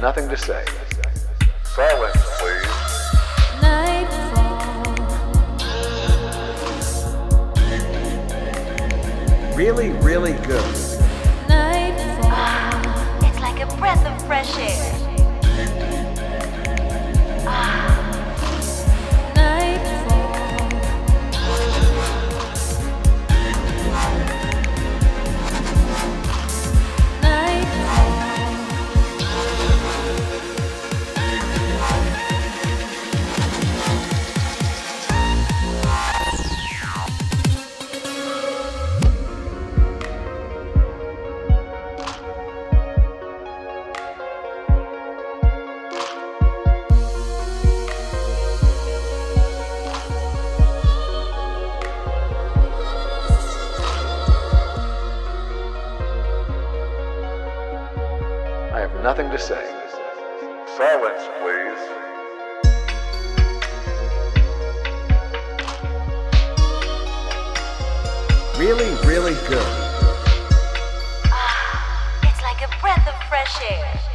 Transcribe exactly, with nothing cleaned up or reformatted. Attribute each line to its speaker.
Speaker 1: nothing to say. Silence, please.
Speaker 2: Nightfall.
Speaker 3: Really, really good.
Speaker 2: Nightfall.
Speaker 4: Ah, it's like a breath of fresh air. Ah.
Speaker 1: I have nothing to say. Silence, please.
Speaker 3: Really, really good.
Speaker 4: Ah, it's like a breath of fresh air.